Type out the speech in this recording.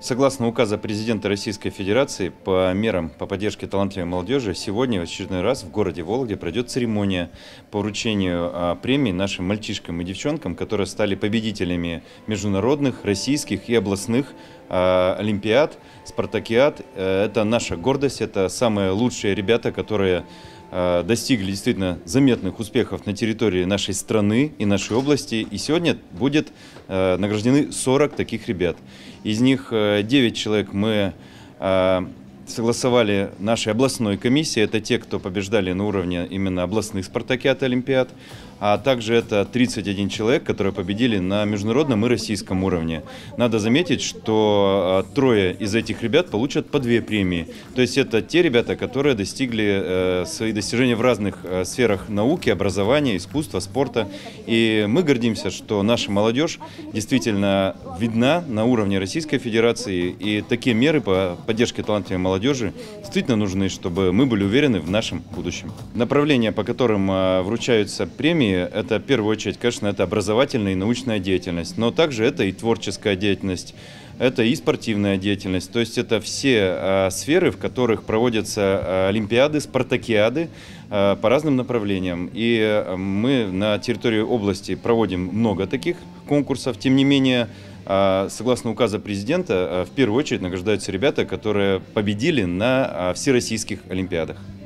Согласно указа президента Российской Федерации по мерам по поддержке талантливой молодежи, сегодня в очередной раз в городе Вологде пройдет церемония по вручению премий нашим мальчишкам и девчонкам, которые стали победителями международных, российских и областных олимпиад, спартакиад. Это наша гордость, это самые лучшие ребята, которые достигли действительно заметных успехов на территории нашей страны и нашей области. И сегодня будет награждены 40 таких ребят. Из них 9 человек мы согласовали нашей областной комиссии. Это те, кто побеждали на уровне именно областных спартакиад и олимпиад. А также это 31 человек, которые победили на международном и российском уровне. Надо заметить, что трое из этих ребят получат по 2 премии. То есть это те ребята, которые достигли свои достижения в разных сферах науки, образования, искусства, спорта. И мы гордимся, что наша молодежь действительно видна на уровне Российской Федерации. И такие меры по поддержке талантливой молодежи действительно нужны, чтобы мы были уверены в нашем будущем. Направления, по которым вручаются премии, это в первую очередь, конечно, это образовательная и научная деятельность, но также это и творческая деятельность, это и спортивная деятельность. То есть это все сферы, в которых проводятся олимпиады, спартакиады по разным направлениям. И мы на территории области проводим много таких конкурсов. Тем не менее, согласно указа президента, в первую очередь награждаются ребята, которые победили на всероссийских олимпиадах.